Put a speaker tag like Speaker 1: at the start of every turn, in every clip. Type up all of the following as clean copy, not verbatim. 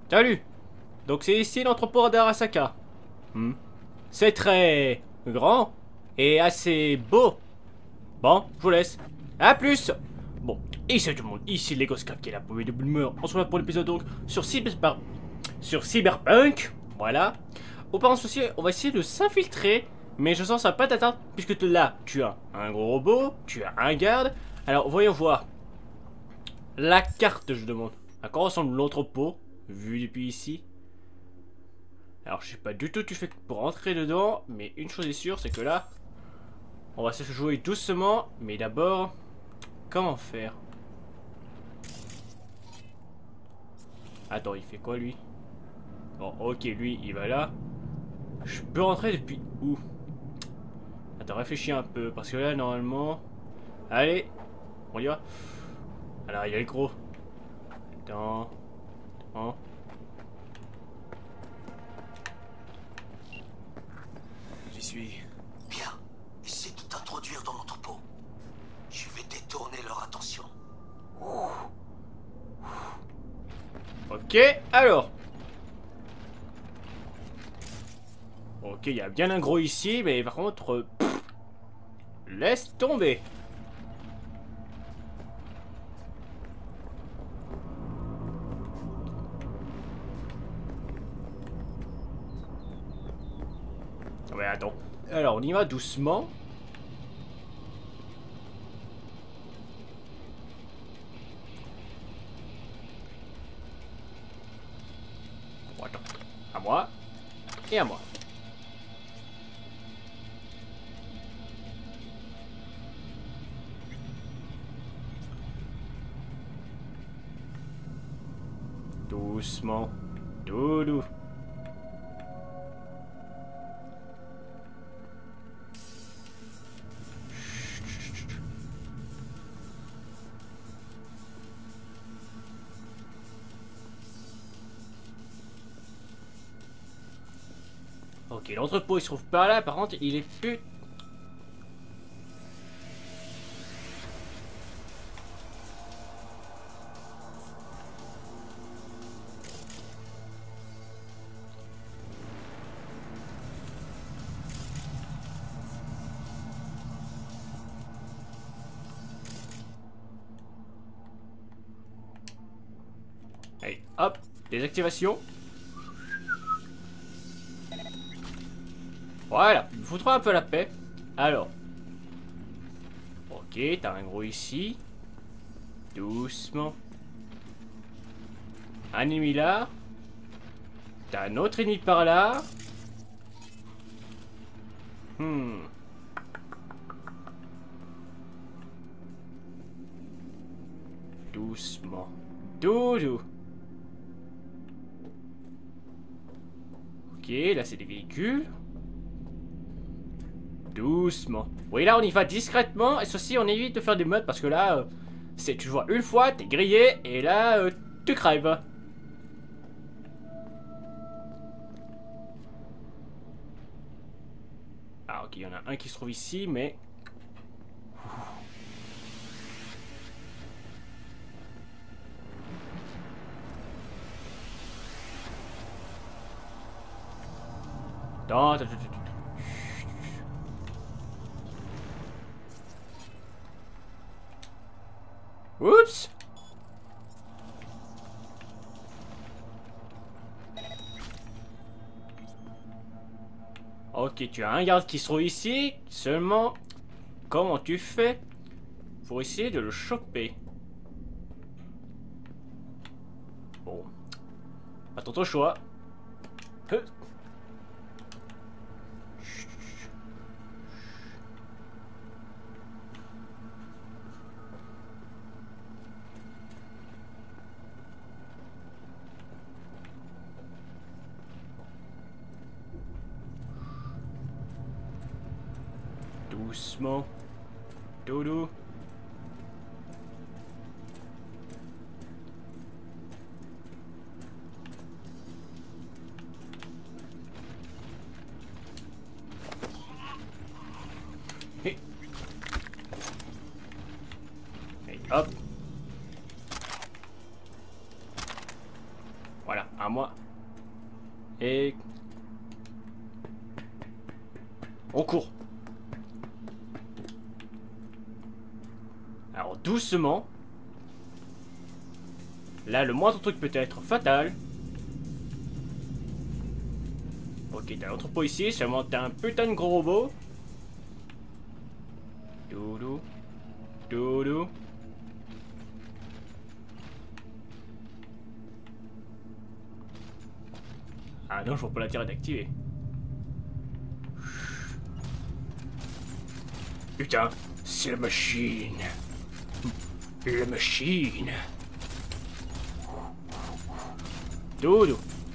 Speaker 1: Salut. Donc c'est ici l'entrepôt d'Arasaka. C'est très grand et assez beau. Bon, je vous laisse. A plus. Bon, et salut tout le monde, ici Legoscap qui est la pommée de Bloomer. On se retrouve pour l'épisode donc sur Cyberpunk. Voilà. Auparavant ceci, on va essayer de s'infiltrer. Mais je sens ça pas t'atteindre puisque là, tu as un gros robot, tu as un garde. Alors voyons voir. La carte, je demande. À quoi ressemble l'entrepôt, vu depuis ici? Alors je sais pas du tout tu fais pour entrer dedans, mais une chose est sûre, c'est que là, on va se jouer doucement, mais d'abord, comment faire? Attends, il fait quoi lui? Bon, ok, lui, il va là. Je peux rentrer depuis où? Attends, réfléchis un peu, parce que là, normalement... Allez, on y va. Alors, il y a le gros. Attends. Attends.
Speaker 2: J'y suis.
Speaker 3: Bien. Essaie de t'introduire dans l'entrepôt. Je vais détourner leur attention.
Speaker 1: Ok, alors. Ok, il y a bien un gros ici, mais par contre... laisse tomber. Ouais, attends. Alors, on y va doucement. Bon, attends. À moi. Et à moi. Doucement. Doudou. Ok, l'entrepôt il se trouve par là, par contre il est plus... Allez, hop, désactivation. Voilà, il me foutra un peu la paix. Alors. Ok, t'as un gros ici. Doucement. Un ennemi là. T'as un autre ennemi par là. Doucement. Doudou. Ok, là c'est des véhicules. Doucement. Oui, là on y va discrètement. Et ceci, on évite de faire des meutes parce que là, c'est tu vois une fois, t'es grillé. Et là, tu crèves. Ah, ok, il y en a un qui se trouve ici, mais. Attends, attends, attends, attends. Oups! Ok, tu as un garde qui se trouve ici. Seulement, comment tu fais pour essayer de le choper? Bon. Attends ton choix. Doucement. Doudou. Et hop. Voilà, à moi. Et... on court. Alors doucement. Là, le moindre truc peut être fatal. Ok, t'as l'entrepôt ici, seulement t'as un putain de gros robot. Doudou. Doudou. Ah non, je vois pas l'intérêt d'activer. Putain, c'est la machine. La machine. Doudou.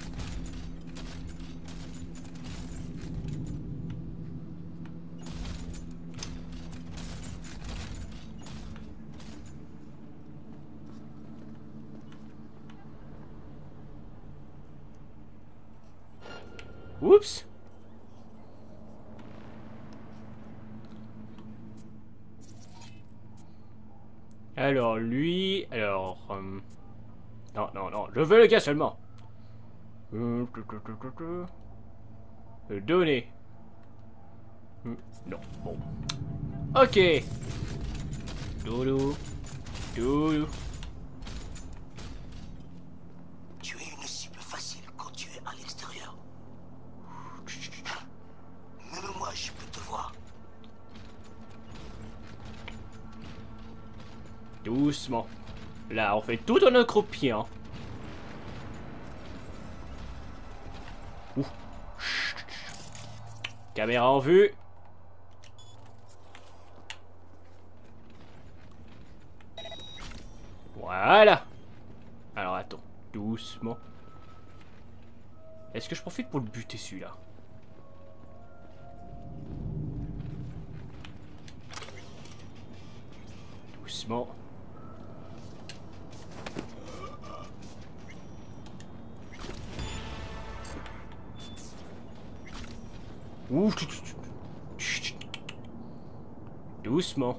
Speaker 1: Oups. Alors lui, alors non non non, je veux le gars seulement. Donner. Non, bon. Ok. Doudou. Doudou.
Speaker 3: Tu es une cible facile quand tu es à l'extérieur. Même moi, je peux te voir.
Speaker 1: Doucement. Là, on fait tout en un croupier, hein. Ouh. Caméra en vue. Voilà. Alors attends, doucement. Est-ce que je profite pour le buter celui-là? Doucement. Ouh. Doucement.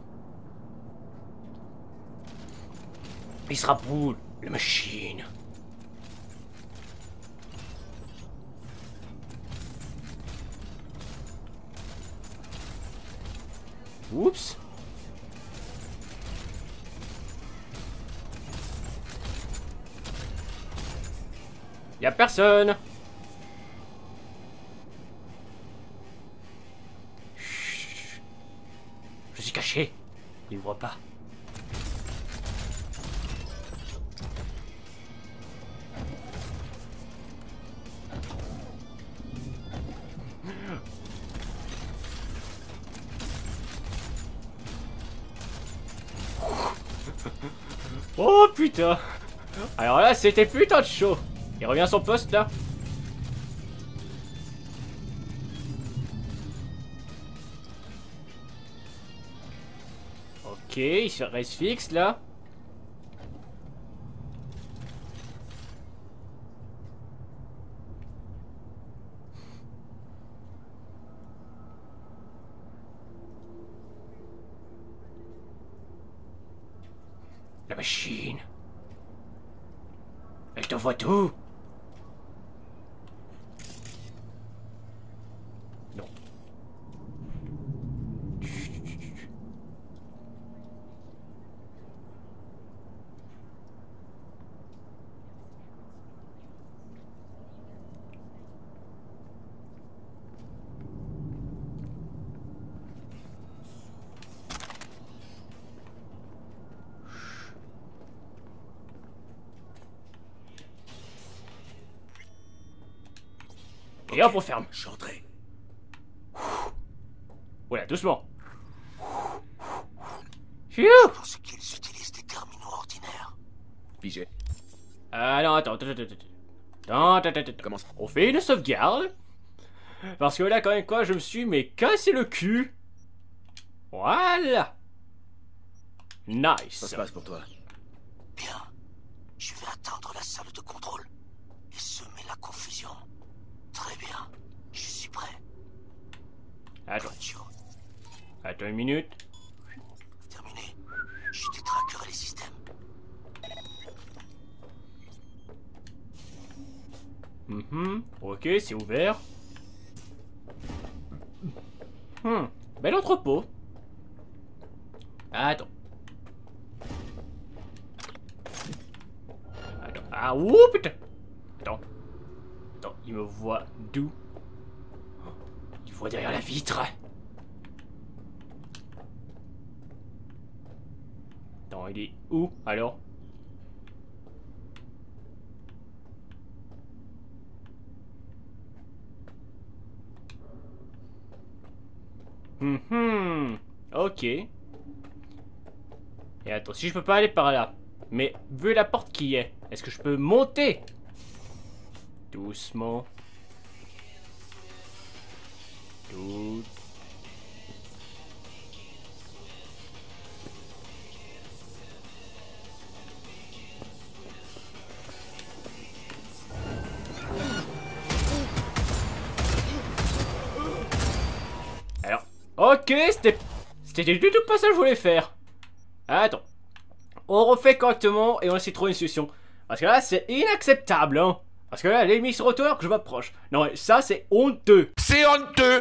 Speaker 1: Il sera boule, la machine. Oups. Y'a personne. Chut. Je suis caché. Il ne voit pas. Oh putain. Alors là c'était putain de chaud. Il revient à son poste là. Ok, il se reste fixe là. La machine. Elle te voit tout. Non. Et hop, on ferme.
Speaker 3: Je suis entré.
Speaker 1: Voilà, doucement.
Speaker 3: Je pense qu'ils utilisent des terminaux ordinaires.
Speaker 2: Pigé.
Speaker 1: Ah non, attends.
Speaker 2: Comment ça?
Speaker 1: On fait une sauvegarde. Parce que là, quand même, quoi, je me suis mais cassé le cul. Voilà.
Speaker 2: Ça
Speaker 1: Nice.
Speaker 2: se passe pour toi.
Speaker 3: Bien. Je vais atteindre la salle de contrôle et semer la confusion. Très bien. Je suis prêt.
Speaker 1: Attends.
Speaker 3: Bonne chose.
Speaker 1: Attends une minute.
Speaker 3: Terminé. Je détraquerai les systèmes.
Speaker 1: Ok, c'est ouvert. Bel entrepôt. Attends. Attends. Ah, ouh, putain. Attends. Attends, il me voit d'où? Il voit derrière la vitre. Attends, il est où, alors? Ok. Et attends, si je peux pas aller par là, mais vu la porte qui est-ce que je peux monter? Doucement. Tout. Alors, ok, c'était du tout pas ça que je voulais faire. Attends. On refait correctement et on essaie de trouver une solution. Parce que là, c'est inacceptable, hein. Parce que là, l'ennemi se retourne que je m'approche. Non, ça, c'est honteux.
Speaker 2: C'est honteux.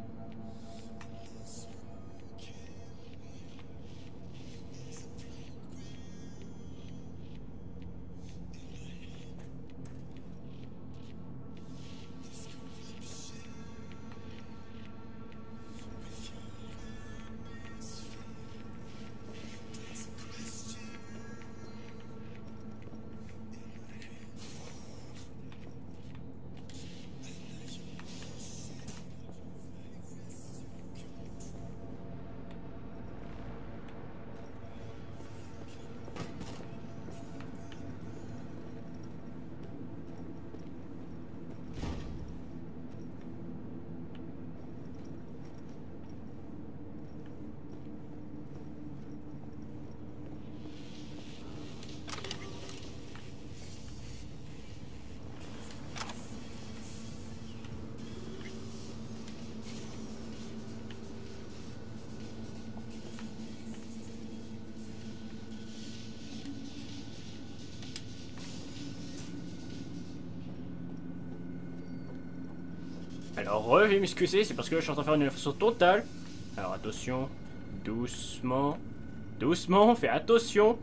Speaker 1: Alors, veuillez m'excuser, c'est parce que je suis en train de faire une inversion totale. Alors, attention. Doucement. Doucement, fais attention.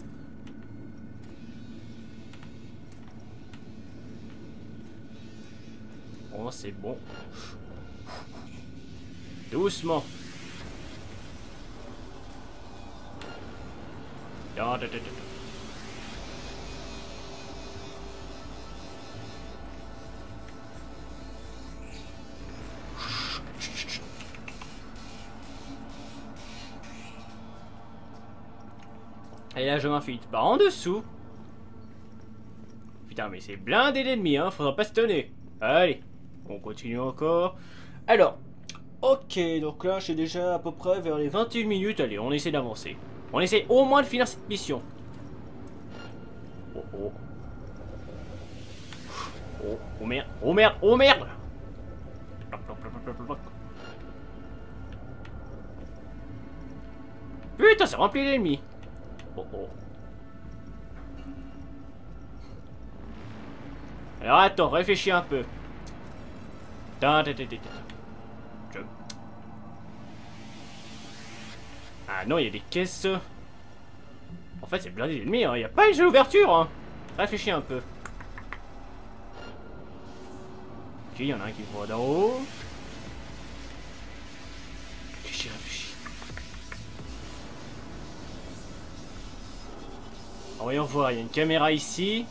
Speaker 1: Oh, c'est bon. Doucement. Et là je m'infiltre par en dessous. Putain mais c'est blindé d'ennemis hein, faudra pas se tenir. Allez, on continue encore. Alors, ok, donc là je suis déjà à peu près vers les 21 minutes. Allez, on essaie d'avancer. On essaie au moins de finir cette mission. Oh oh. Oh, oh merde, oh merde, oh merde. Putain, c'est rempli d'ennemis. Oh oh. Alors attends, réfléchis un peu. Ah non, il y a des caisses. En fait, c'est blindé d'ennemis, hein. Il n'y a pas une seule ouverture. Hein. Réfléchis un peu. Ok, il y en a un qui voit d'en haut. Réfléchis, réfléchis. Voyons voir, il y a une caméra ici.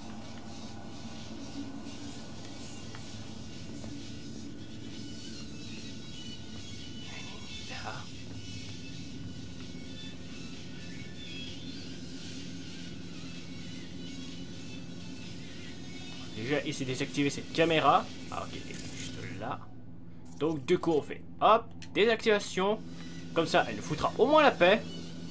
Speaker 1: Là. Déjà, essayer de désactiver cette caméra. Ah ok, juste là. Donc du coup on fait hop, désactivation. Comme ça, elle nous foutra au moins la paix.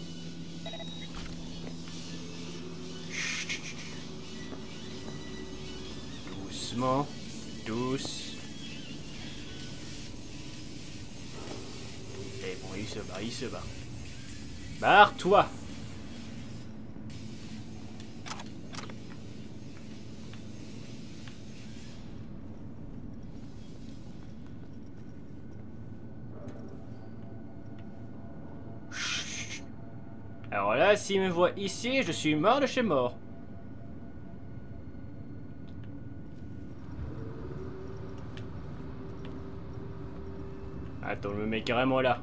Speaker 1: Doucement, douce. Et bon, il se bat, il se bat. Barre-toi. Là, s'il me voit ici, je suis mort de chez mort. Attends, je me mets carrément là.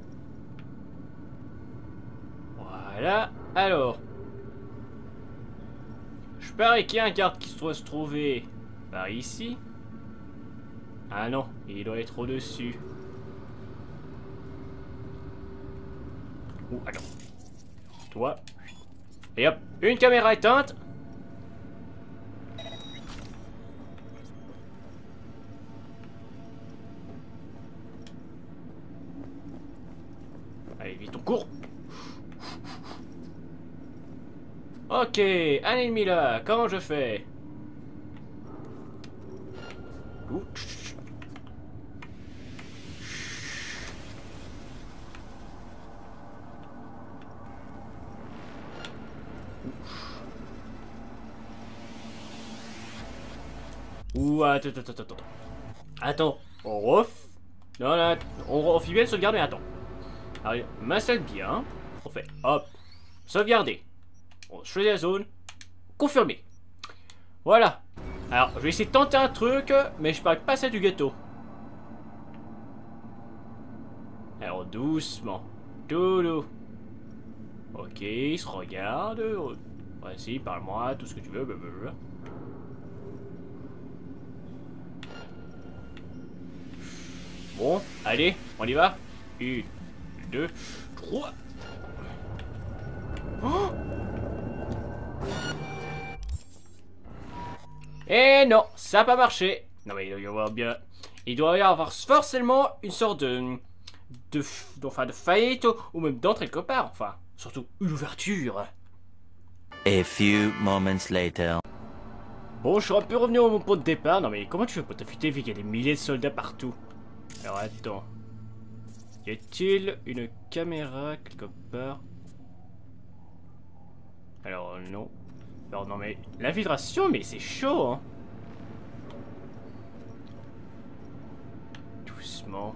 Speaker 1: Voilà. Alors. Je parie qu'il y a un garde qui doit se trouver par ici. Ah non, il doit être au-dessus. Ouh, attends. Toi. Et hop, une caméra éteinte. Allez, vite, on court. Ok, un ennemi là, comment je fais? Ouh, Ouh, attends. Attends, on ref... Non, non, on fait bien le sauvegarde, mais attends. Alors, m'installe bien. On fait hop, sauvegarder. On choisit la zone. Confirmer. Voilà. Alors, je vais essayer de tenter un truc, mais je parle pas ça du gâteau. Alors, doucement. Doudou. Ok, il se regarde. Vas-y, parle-moi, tout ce que tu veux. Blablabla. Bon, allez, on y va. 1, 2, 3. Oh! Et non, ça n'a pas marché. Non mais il doit y avoir bien... Il doit y avoir forcément une sorte de faillite ou même d'entrée quelque part. Enfin, surtout une ouverture.
Speaker 4: A few moments later.
Speaker 1: Bon, je suis un peu revenu à mon point de départ. Non mais comment tu fais pour t'affûter vu qu'il y a des milliers de soldats partout? Alors attends. Y a-t-il une caméra quelque part? Alors non. Alors non mais l'infiltration, mais c'est chaud hein. Doucement.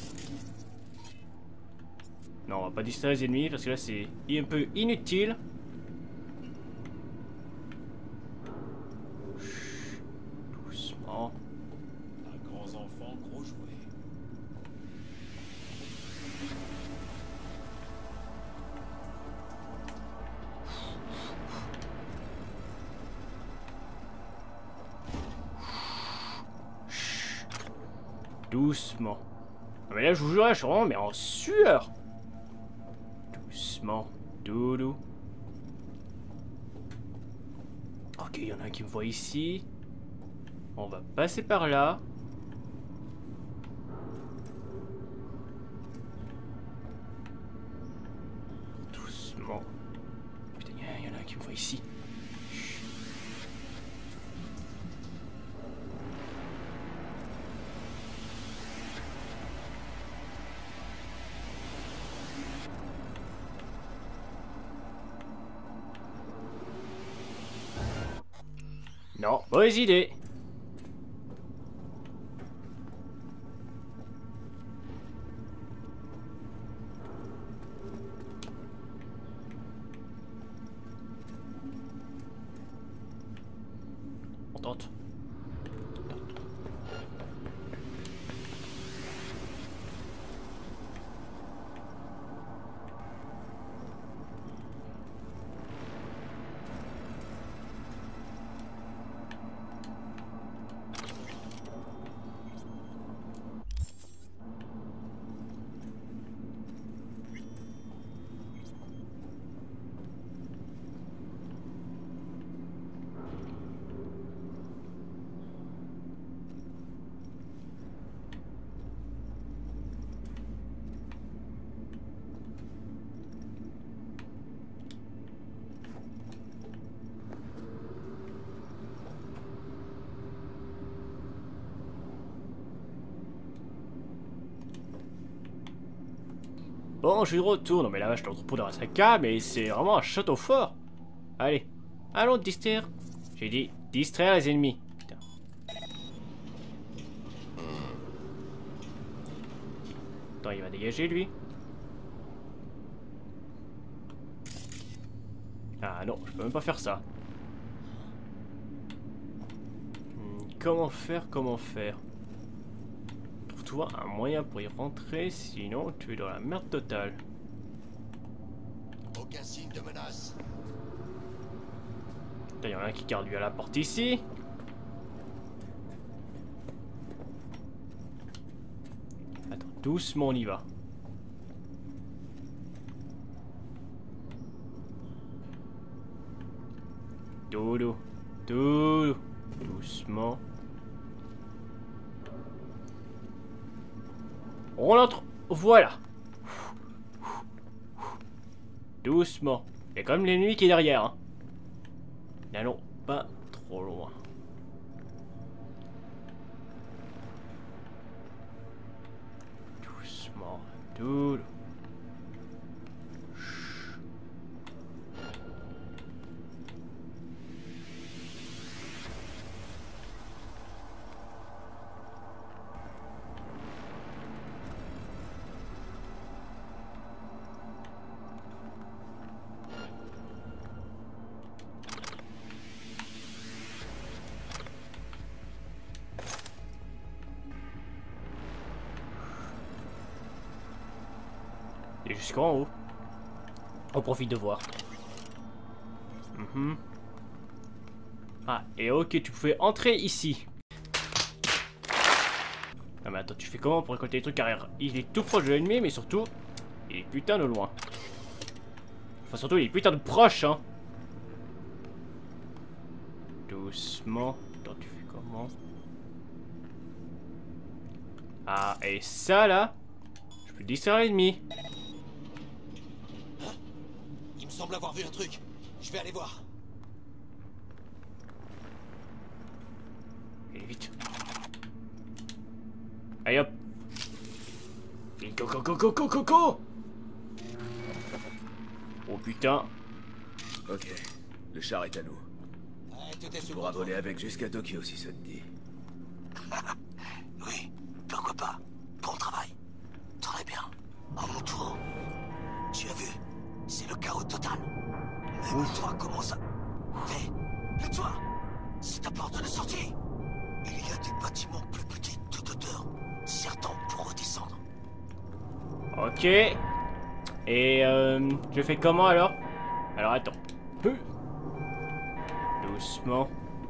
Speaker 1: Non, on va pas distraire les ennemis parce que là c'est un peu inutile. Chut, doucement.
Speaker 3: Grands enfants, gros jouets.
Speaker 1: Doucement. Non mais là je vous jure, je suis vraiment mais en sueur. Doucement. Doudou. Ok, il y en a un qui me voit ici. On va passer par là. Doucement. Putain, il y en a un qui me voit ici. Non, mauvaise idée. On tente. Bon, je suis de retour. Non mais là, je l'entrepôt dans un sac à, mais c'est vraiment un château fort. Allez, allons distraire. J'ai dit distraire les ennemis. Putain. Attends, il va dégager lui. Ah non, je peux même pas faire ça. Comment faire, comment faire? Trouve-toi un moyen pour y rentrer, sinon tu es dans la merde totale.
Speaker 3: Aucun signe de menace.
Speaker 1: Il y en a un qui garde lui à la porte ici. Attends, doucement on y va. Dodo, dodo, doucement. On entre, voilà. Doucement. Il y a quand même l'ennemi qui est derrière. Hein. N'allons pas trop loin. Doucement, dodo. Et jusqu'en haut. On profite de voir. Ah, et ok, tu pouvais entrer ici. Ah mais attends, tu fais comment pour récolter les trucs carrière? Il est tout proche de l'ennemi, mais surtout, il est putain de loin. Enfin surtout, il est putain de proche, hein. Doucement. Attends, tu fais comment? Ah, et ça là, je peux distraire l'ennemi.
Speaker 3: Il me semble avoir vu un truc. Je vais aller voir.
Speaker 1: Allez, vite. Allez hop. Vite, go, go, go, go, go, go, go. Oh putain.
Speaker 2: Ok, le char est à nous.
Speaker 3: Ouais, tout est
Speaker 2: Tu
Speaker 3: sous
Speaker 2: pourras
Speaker 3: contrôle.
Speaker 2: voler avec jusqu'à Tokyo si ça te dit.
Speaker 3: Oui, pourquoi pas. Bon travail. Très bien. À mon tour. Tu as vu? C'est le chaos total. Même le toit commence à... Hé, le toit! C'est ta porte de sortie! Il y a des bâtiments plus petits tout hauteur. Certains pour redescendre.
Speaker 1: Ok. Et je fais comment alors? Alors attends. Doucement.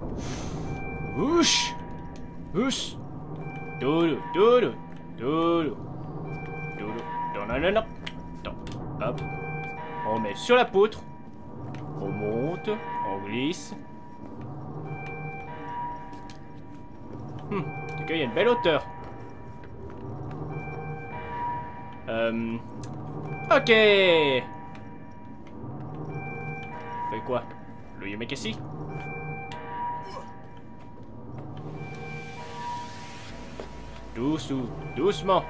Speaker 1: Ouch. Ouch. Dodo, dodo, dodo. Dodo. Non, non, non, non. Attends. Hop. On met sur la poutre. On monte. On glisse. En tout cas, il y a une belle hauteur. Ok. Fait quoi? Le Yamakasi? Doucement.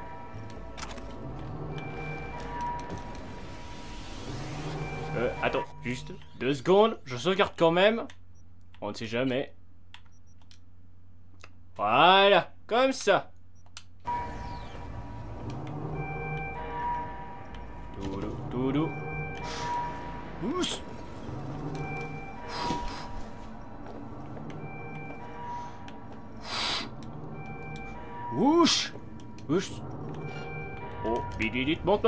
Speaker 1: Attends, juste 2 secondes. Je sauvegarde quand même. On ne sait jamais. Voilà, comme ça. Doudou. Oups. Ouch. Ouch. Oh, bididit, monte.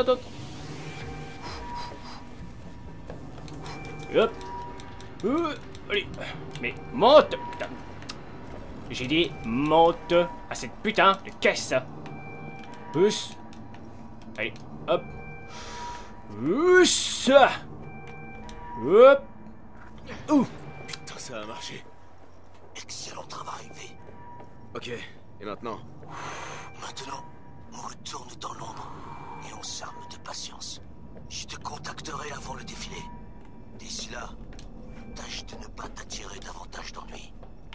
Speaker 1: Hop. Allez. Mais monte. Putain. J'ai dit monte à cette putain de caisse. Ouch. Allez, hop. Ouch. Hop. Ouh.
Speaker 2: Putain, ça a marché.
Speaker 3: Excellent travail, V.
Speaker 2: Ok, et maintenant?
Speaker 3: Maintenant, on retourne dans l'ombre et on s'arme de patience. Je te contacterai avant le défilé. D'ici là, tâche de ne pas t'attirer davantage d'ennuis.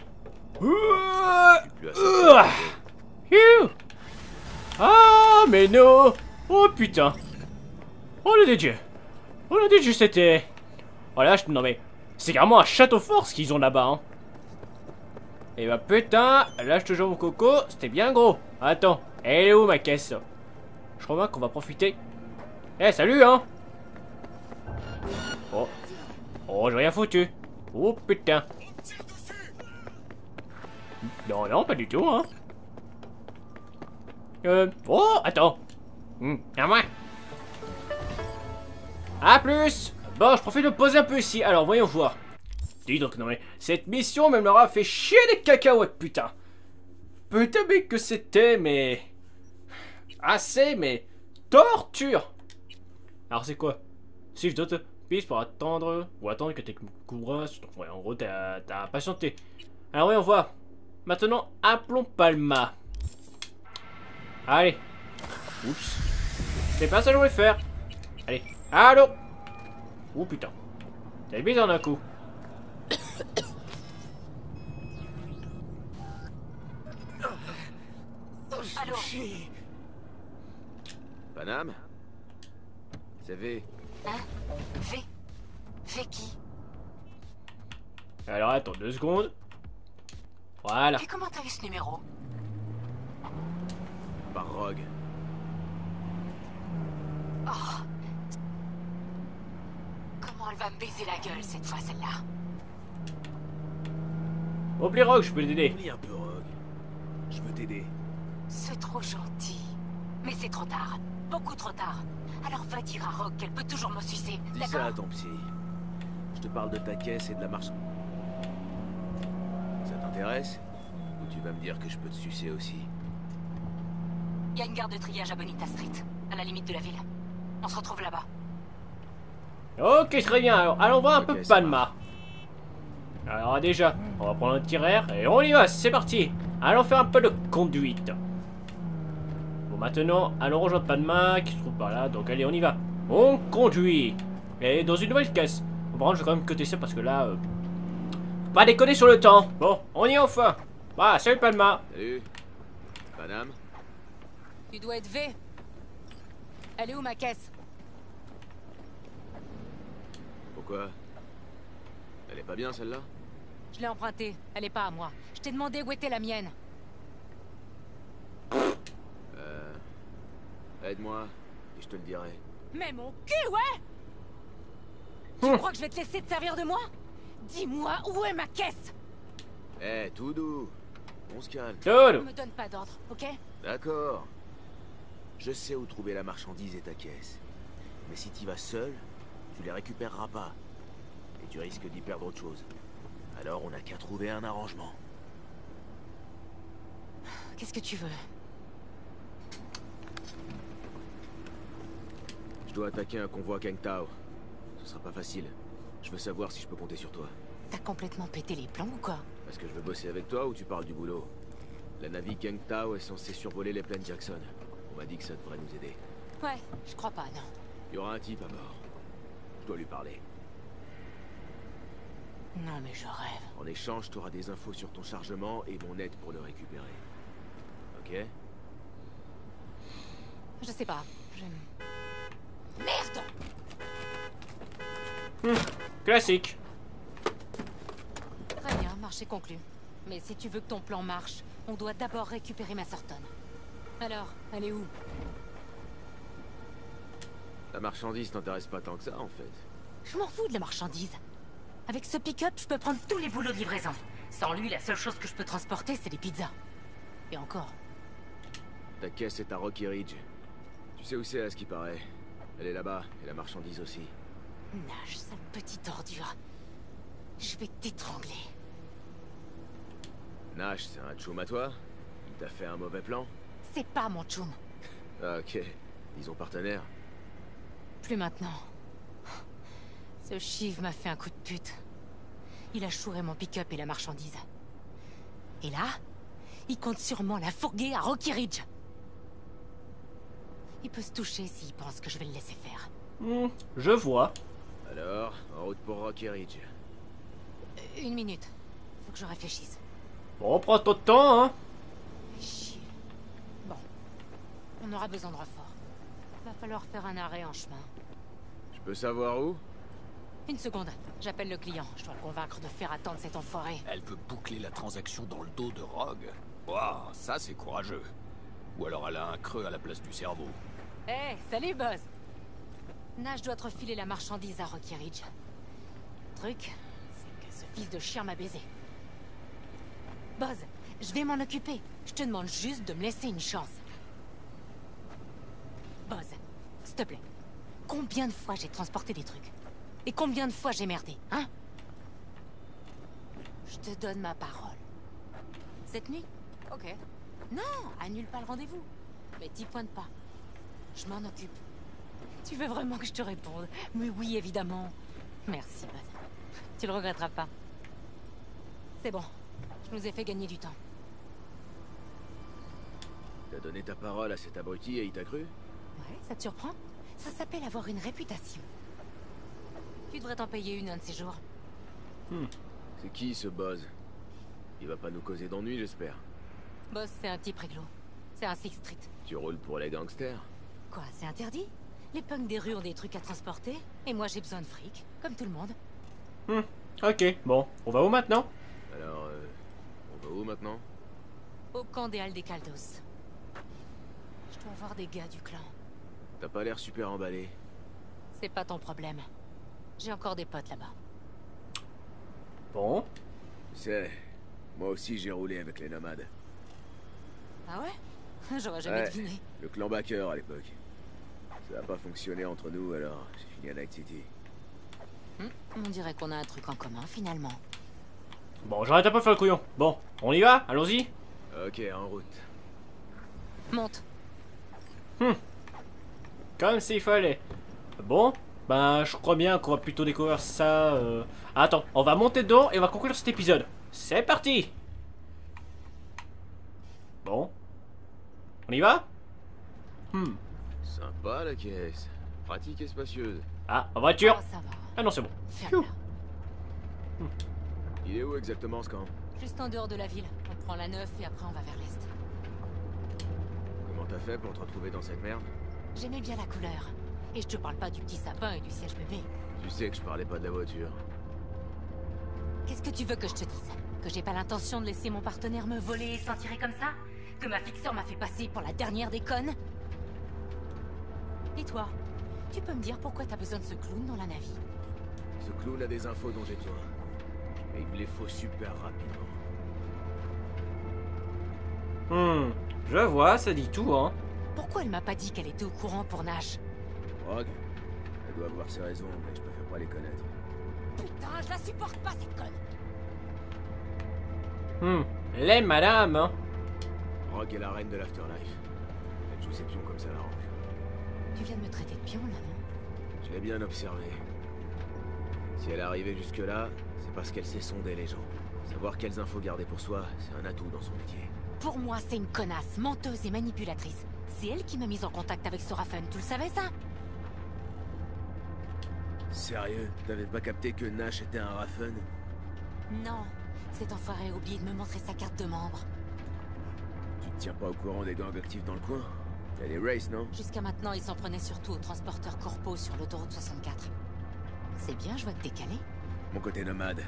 Speaker 1: Ah, mais non. Oh putain. Oh le dieu. Oh le dieu, c'était... Oh là, non mais... C'est carrément un château fort ce qu'ils ont là-bas, hein. Et bah putain, là je te jure mon coco, c'était bien gros. Attends, elle est où ma caisse? Je crois bien qu'on va profiter. Eh, salut, hein. Oh. Oh, j'ai rien foutu. Oh putain. Non, non, pas du tout, hein. Oh, attends. À moi. A plus. Bon, je profite de me poser un peu ici. Alors, voyons voir. Dis donc, non mais, cette mission même leur a fait chier des cacahuètes, putain. Putain, mais que c'était, mais... Assez, mais... Torture. Alors, c'est quoi? Si je dois te piste pour attendre... Ou attendre que tes courras... Ouais, en gros, t'as patienté. Alors, voyons voir. Maintenant, appelons Palma. Allez. Oups. C'est pas ça que je voulais faire. Allez. Allô. Oh putain. T'as mis en un coup.
Speaker 3: Allô?
Speaker 2: Paname? C'est V.
Speaker 3: Hein? V qui?
Speaker 1: Alors, attends 2 secondes. Voilà.
Speaker 3: Et comment t'as eu ce numéro?
Speaker 2: Par Rogue.
Speaker 3: Oh. Comment elle va me baiser la gueule cette fois, celle-là?
Speaker 1: Oublie Rogue, je peux t'aider.
Speaker 2: Oublie un peu Rogue. Je veux t'aider.
Speaker 3: C'est trop gentil. Mais c'est trop tard. Beaucoup trop tard. Alors va dire à Rogue qu'elle peut toujours me sucer.
Speaker 2: Dis ça à
Speaker 3: D'accord?
Speaker 2: ton psy. Je te parle de ta caisse et de la marche. Ça t'intéresse? Ou tu vas me dire que je peux te sucer aussi?
Speaker 3: Il y a une gare de triage à Bonita Street, à la limite de la ville. On se retrouve là-bas.
Speaker 1: Ok, très bien. Alors, allons voir un
Speaker 2: Ok,
Speaker 1: peu
Speaker 2: ça
Speaker 1: Palma. Alors déjà, on va prendre un itinéraire et on y va, c'est parti. Allons faire un peu de conduite. Bon, maintenant, allons rejoindre Palma qui se trouve par là. Donc allez, on y va. On conduit. Et dans une nouvelle caisse. Bon, par contre, je vais quand même coter ça parce que là... faut pas déconner sur le temps. Bon, on y est enfin. Voilà, salut Palma.
Speaker 2: Salut. Paname?
Speaker 5: Tu dois être V. Elle est où ma caisse?
Speaker 2: Pourquoi? Elle est pas bien celle-là?
Speaker 5: Je l'ai empruntée, elle est pas à moi. Je t'ai demandé où était la mienne.
Speaker 2: Aide-moi et je te le dirai.
Speaker 5: Mais mon cul, ouais! Tu crois que je vais te laisser te servir de moi? Dis-moi où est ma caisse?
Speaker 2: Eh, tout doux. On se calme.
Speaker 1: Dodo.
Speaker 5: Me donne pas d'ordre, ok?
Speaker 2: D'accord. Je sais où trouver la marchandise et ta caisse. Mais si t'y vas seul, tu les récupéreras pas. Et tu risques d'y perdre autre chose. Alors on n'a qu'à trouver un arrangement.
Speaker 5: Qu'est-ce que tu veux?
Speaker 2: Je dois attaquer un convoi Kang Tao. Ce sera pas facile. Je veux savoir si je peux compter sur toi.
Speaker 5: T'as complètement pété les plombs ou quoi?
Speaker 2: Est-ce que je veux bosser avec toi ou tu parles du boulot? La navire Kang Tao est censée survoler les plaines Jackson. On m'a dit que ça devrait nous aider.
Speaker 5: Ouais, je crois pas, non.
Speaker 2: Il y aura un type à bord. Je dois lui parler.
Speaker 5: Non mais je rêve.
Speaker 2: En échange, tu auras des infos sur ton chargement et mon aide pour le récupérer. Ok?
Speaker 5: Je sais pas, Merde!
Speaker 1: Classique.
Speaker 5: Très bien, marché conclu. Mais si tu veux que ton plan marche, on doit d'abord récupérer ma Sorton. Alors, elle est où?
Speaker 2: La marchandise t'intéresse pas tant que ça, en fait.
Speaker 5: Je m'en fous de la marchandise. Avec ce pick-up, je peux prendre tous les boulots de livraison. Sans lui, la seule chose que je peux transporter, c'est des pizzas. Et encore.
Speaker 2: Ta caisse est à Rocky Ridge. Tu sais où c'est, à ce qui paraît. Elle est là-bas, et la marchandise aussi.
Speaker 5: Nage, sale petite ordure. Je vais t'étrangler.
Speaker 2: Nash, c'est un tchoum à toi? Il t'a fait un mauvais plan?
Speaker 5: C'est pas mon tchoum.
Speaker 2: Ah, ok. Disons partenaire.
Speaker 5: Plus maintenant. Ce Shiv m'a fait un coup de pute. Il a chouré mon pick-up et la marchandise. Et là, il compte sûrement la fourguer à Rocky Ridge. Il peut se toucher s'il pense que je vais le laisser faire.
Speaker 1: Je vois.
Speaker 2: Alors, en route pour Rocky Ridge.
Speaker 5: Une minute. Faut que je réfléchisse.
Speaker 1: Bon, prends ton temps, hein.
Speaker 5: Fais chier. Bon. On aura besoin de renfort. Va falloir faire un arrêt en chemin.
Speaker 2: Je peux savoir où?
Speaker 5: Une seconde. J'appelle le client. Je dois le convaincre de faire attendre cet enfoiré.
Speaker 6: Elle peut boucler la transaction dans le dos de Rogue. Waouh, ça c'est courageux. Ou alors elle a un creux à la place du cerveau.
Speaker 5: Hé, salut boss. Nash doit te refiler la marchandise à Rocky Ridge. truc, c'est que ce fils de chien m'a baisé. Buzz, je vais m'en occuper. Je te demande juste de me laisser une chance. Buzz, s'il te plaît. Combien de fois j'ai transporté des trucs? Et combien de fois j'ai merdé, hein? Je te donne ma parole. Cette nuit? Ok. Non, annule pas le rendez-vous. Mais t'y pointe pas. Je m'en occupe. Tu veux vraiment que je te réponde? Mais oui, évidemment. Merci, Buzz. Tu le regretteras pas. C'est bon. Je nous ai fait gagner du temps.
Speaker 2: T'as donné ta parole à cet abruti et il t'a cru?
Speaker 5: Ouais, ça te surprend? Ça s'appelle avoir une réputation. Tu devrais t'en payer une un de ces jours.
Speaker 2: C'est qui ce Buzz? Il va pas nous causer d'ennuis, j'espère.
Speaker 5: Boss, c'est un type réglo. C'est un Sixth Street.
Speaker 2: Tu roules pour les gangsters?
Speaker 5: Quoi, c'est interdit? Les punks des rues ont des trucs à transporter, et moi j'ai besoin de fric, comme tout le monde.
Speaker 1: Ok, bon, on va où maintenant?
Speaker 2: Alors, on va où maintenant?
Speaker 5: Au camp des Aldecaldos. Je dois voir des gars du clan.
Speaker 2: T'as pas l'air super emballé.
Speaker 5: C'est pas ton problème. J'ai encore des potes là-bas.
Speaker 1: Bon.
Speaker 2: Tu sais, moi aussi j'ai roulé avec les nomades.
Speaker 5: Ah ouais? J'aurais jamais
Speaker 2: Ouais,
Speaker 5: deviné.
Speaker 2: le clan Baker à l'époque. Ça a pas fonctionné entre nous, alors j'ai fini à Night City.
Speaker 5: On dirait qu'on a un truc en commun, finalement.
Speaker 1: Bon, j'arrête un peu de faire le couillon. Bon, on y va? Allons-y.
Speaker 2: Ok, en route.
Speaker 5: Monte.
Speaker 1: Comme s'il fallait. Bon, ben je crois bien qu'on va plutôt découvrir ça. Attends, on va monter dedans et on va conclure cet épisode. C'est parti. Bon. On y va?
Speaker 2: Sympa la caisse. Pratique et spacieuse.
Speaker 1: Ah, en voiture.
Speaker 5: Oh, ça va.
Speaker 1: Ah non, c'est bon.
Speaker 5: Ferme-la.
Speaker 2: Il est où exactement ce camp?
Speaker 5: Juste en dehors de la ville. On prend la 9 et après on va vers l'est.
Speaker 2: Comment t'as fait pour te retrouver dans cette merde?
Speaker 5: J'aimais bien la couleur. Et je te parle pas du petit sapin et du siège bébé.
Speaker 2: Tu sais que je parlais pas de la voiture.
Speaker 5: Qu'est-ce que tu veux que je te dise? Que j'ai pas l'intention de laisser mon partenaire me voler et s'en tirer comme ça? Que ma fixeur m'a fait passer pour la dernière des connes? Et toi? Tu peux me dire pourquoi t'as besoin de ce clown dans la navie?
Speaker 2: Ce clown a des infos dont j'ai besoin. Et il me les faut super rapidement.
Speaker 1: Je vois, ça dit tout, hein.
Speaker 5: Pourquoi elle m'a pas dit qu'elle était au courant pour Nash?
Speaker 2: Rogue, elle doit avoir ses raisons, mais je préfère pas les connaître.
Speaker 5: Putain, je la supporte pas cette conne!
Speaker 1: Les madame, hein.
Speaker 2: Rogue est la reine de l'Afterlife. Elle joue ses pions comme ça l'arrange.
Speaker 5: Tu viens de me traiter de pion là, non?
Speaker 2: Je l'ai bien observé. Si elle est arrivée jusque-là, c'est parce qu'elle sait sonder les gens. Savoir quelles infos garder pour soi, c'est un atout dans son métier.
Speaker 5: Pour moi, c'est une connasse, menteuse et manipulatrice. C'est elle qui m'a mise en contact avec Sorafen, tu le savais ça?
Speaker 2: Sérieux? T'avais pas capté que Nash était un Raffen?
Speaker 5: Non, cet enfoiré a oublié de me montrer sa carte de membre.
Speaker 2: Tu te tiens pas au courant des gangs actifs dans le coin? T'as les Race, non?
Speaker 5: Jusqu'à maintenant, il s'en prenait surtout aux transporteurs corpaux sur l'autoroute 64. C'est bien, je vois que t'es calé.
Speaker 2: Mon côté nomade.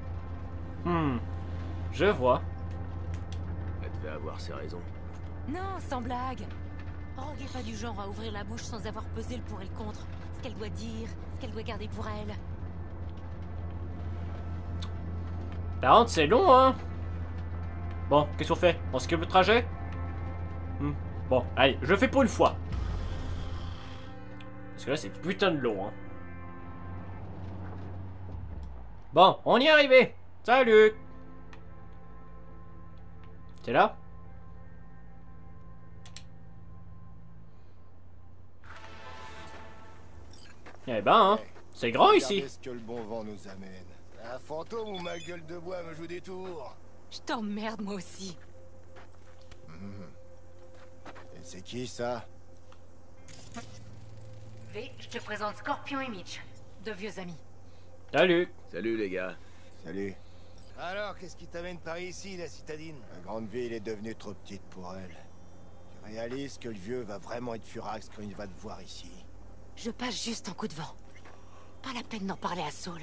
Speaker 1: Je vois.
Speaker 2: Elle devait avoir ses raisons.
Speaker 5: Non, sans blague. Rogue est pas du genre à ouvrir la bouche sans avoir pesé le pour et le contre. Ce qu'elle doit dire, ce qu'elle doit garder pour elle.
Speaker 1: Par contre, c'est long, hein. Bon, qu'est-ce qu'on fait? On skip le trajet? Bon, allez, je le fais pour une fois. Parce que là, c'est putain de long, hein. Bon, on y est arrivé. Salut. C'est là? Eh ben, hein, c'est grand ici.
Speaker 7: Regardez ce que le bon vent nous amène. Un fantôme ou ma gueule de bois me joue des tours?
Speaker 5: Je t'emmerde, moi aussi.
Speaker 7: Et c'est qui ça?
Speaker 5: V, je te présente Scorpion et Mitch, deux vieux amis.
Speaker 1: Salut.
Speaker 2: Salut les gars.
Speaker 7: Salut.
Speaker 3: Alors, qu'est-ce qui t'amène par ici, la citadine?
Speaker 7: La grande ville est devenue trop petite pour elle. Tu réalises que le vieux va vraiment être furax quand il va te voir ici.
Speaker 5: Je passe juste un coup de vent. Pas la peine d'en parler à Saul.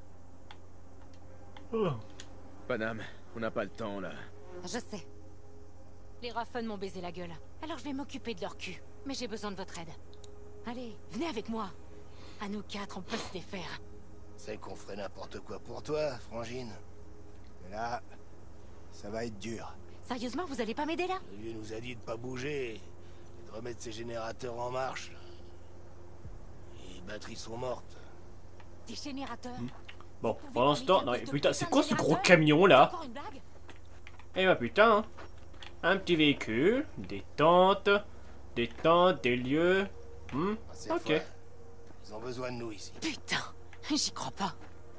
Speaker 2: Panam, on n'a pas le temps là.
Speaker 5: Je sais. Les Raffen m'ont baisé la gueule. Alors je vais m'occuper de leur cul. Mais j'ai besoin de votre aide. Allez, venez avec moi. À nous quatre, on peut se défaire.
Speaker 7: C'est qu'on ferait n'importe quoi pour toi, Frangine. Mais là, ça va être dur.
Speaker 5: Sérieusement, vous allez pas m'aider là?
Speaker 7: Le vieux nous a dit de pas bouger, et de remettre ses générateurs en marche. Les batteries sont mortes.
Speaker 5: Des générateurs?
Speaker 1: Bon, pour l'instant... Non, mais putain, c'est quoi ce gros camion, là?
Speaker 5: Encore une blague?
Speaker 1: Eh bah putain, hein. Un petit véhicule, des tentes, des lieux...
Speaker 7: Ah, c'est
Speaker 1: ok.
Speaker 7: vrai. Ils ont besoin de nous ici.
Speaker 5: Putain, j'y crois pas.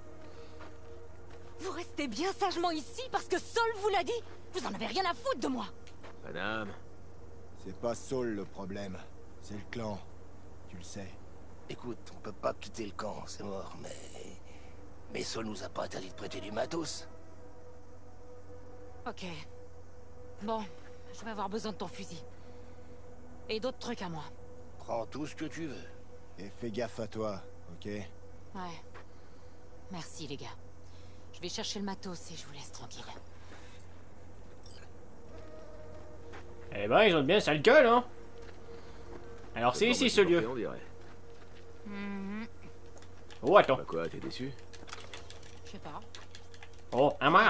Speaker 5: Vous restez bien sagement ici parce que Saul vous l'a dit? Vous en avez rien à foutre de moi.
Speaker 2: Madame,
Speaker 7: C'est pas Saul le problème, c'est le clan. Tu le sais. Écoute, on peut pas quitter le camp, c'est mort, mais... Mais Saul nous a pas interdit de prêter du matos.
Speaker 5: Ok. Bon, je vais avoir besoin de ton fusil. Et d'autres trucs à moi.
Speaker 7: Prends tout ce que tu veux. Et fais gaffe à toi, ok?
Speaker 5: Ouais. Merci les gars. Je vais chercher le matos et je vous laisse tranquille.
Speaker 1: Eh ben, ils ont bien sale gueule, hein. Alors, c'est ici, ce lieu.
Speaker 2: On dirait.
Speaker 1: Oh, attends.
Speaker 2: Bah quoi, t'es déçu?
Speaker 5: Je sais pas.
Speaker 1: Oh, un main,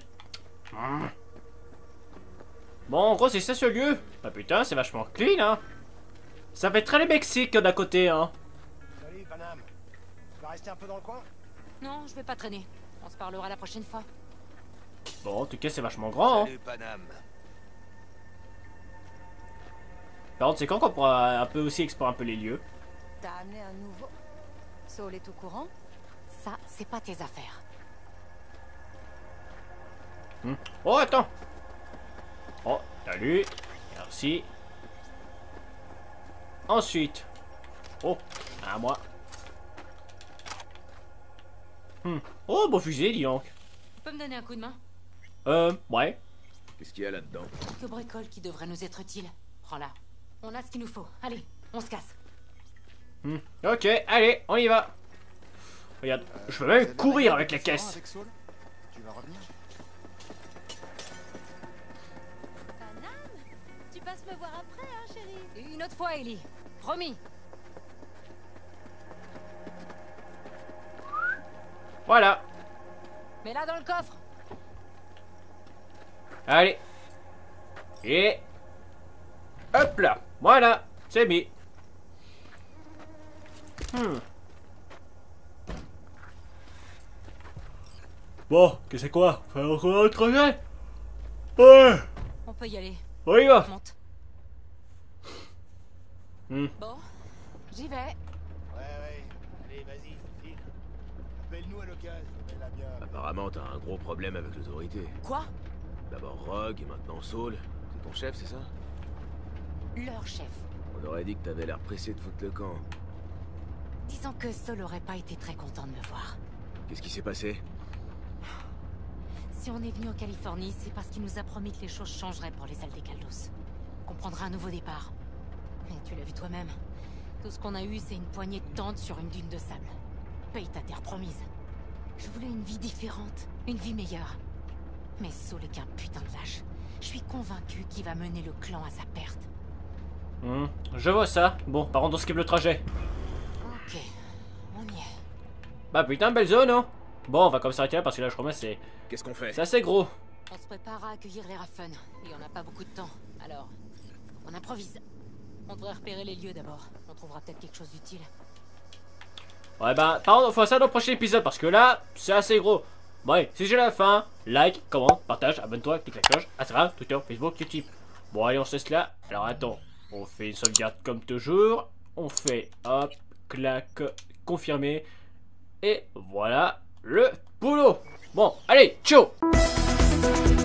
Speaker 1: Bon, en gros, c'est ça, ce lieu. Bah putain, c'est vachement clean, hein. Ça fait très le Mexique d'à côté, hein.
Speaker 7: Salut, Panam. Tu vas rester un peu dans le coin?
Speaker 5: Non, je vais pas traîner. On se parlera la prochaine fois.
Speaker 1: Bon, en tout cas, c'est vachement grand, hein.
Speaker 7: Salut, Panam.
Speaker 1: Par contre, c'est quand qu'on pourra un peu aussi explorer un peu les lieux?
Speaker 8: T'as amené un nouveau. Saul est au courant?
Speaker 5: Ça, c'est pas tes affaires.
Speaker 1: Oh, attends. Oh, salut. Merci. Ensuite. Oh, à moi. Oh, beau fusil, dis donc.
Speaker 5: Tu peux me donner un coup de main?
Speaker 1: Ouais.
Speaker 2: Qu'est-ce qu'il y a là-dedans?
Speaker 5: Que bricole qui devrait nous être utile. Prends-la. On a ce qu'il nous faut. Allez, on se casse.
Speaker 1: Ok, allez, on y va. Regarde, je peux même courir avec la caisse.
Speaker 7: Avec Saul? Tu vas revenir?
Speaker 8: Panam, tu passes me voir après, hein, chérie?
Speaker 5: Une autre fois, Ellie. Promis.
Speaker 1: Voilà.
Speaker 5: Mets-la dans le coffre.
Speaker 1: Allez. Et... hop là. Voilà, c'est mis. Bon, que c'est quoi? Faire encore un trajet? Ouais.
Speaker 5: On peut y aller.
Speaker 1: On y va.
Speaker 5: Monte.
Speaker 1: Hmm.
Speaker 5: Bon, j'y vais.
Speaker 7: Ouais. Allez, vas-y, file. Appelle-nous à l'occasion, appelle-la bien.
Speaker 2: Apparemment, t'as un gros problème avec l'autorité.
Speaker 5: Quoi?
Speaker 2: D'abord Rogue et maintenant Saul. C'est ton chef, c'est ça?
Speaker 5: Leur chef.
Speaker 2: On aurait dit que t'avais l'air pressé de foutre le camp.
Speaker 5: Disons que Saul aurait pas été très content de me voir.
Speaker 2: Qu'est-ce qui s'est passé?
Speaker 5: Si on est venu en Californie, c'est parce qu'il nous a promis que les choses changeraient pour les Aldecaldos. Qu'on prendra un nouveau départ. Mais tu l'as vu toi-même. Tout ce qu'on a eu, c'est une poignée de tentes sur une dune de sable. Paye ta terre promise. Je voulais une vie différente, une vie meilleure. Mais Saul est qu'un putain de lâche. Je suis convaincu qu'il va mener le clan à sa perte.
Speaker 1: Je vois ça. Bon, par contre, on skip le trajet.
Speaker 5: Ok, on y est.
Speaker 1: Bah putain, belle zone, hein. Bon, on va comme s'arrêter là parce que là, je crois que c'est
Speaker 2: Qu'est-ce qu'on fait?
Speaker 1: assez gros.
Speaker 5: On se prépare à accueillir les Raffen, et on n'a pas beaucoup de temps. Alors, on improvise. On devrait repérer les lieux d'abord. On trouvera peut-être quelque chose d'utile.
Speaker 1: Ouais, bah, par contre, on fera ça dans le prochain épisode parce que là, c'est assez gros. Bon, allez, si j'ai la fin, like, commente, partage, abonne-toi, clique la cloche, Instagram, Twitter, Facebook, YouTube. Bon, allez, on se laisse là. Alors, attends, on fait une sauvegarde comme toujours. On fait, hop, clac, confirmer. Et voilà le boulot. Bon, allez, ciao!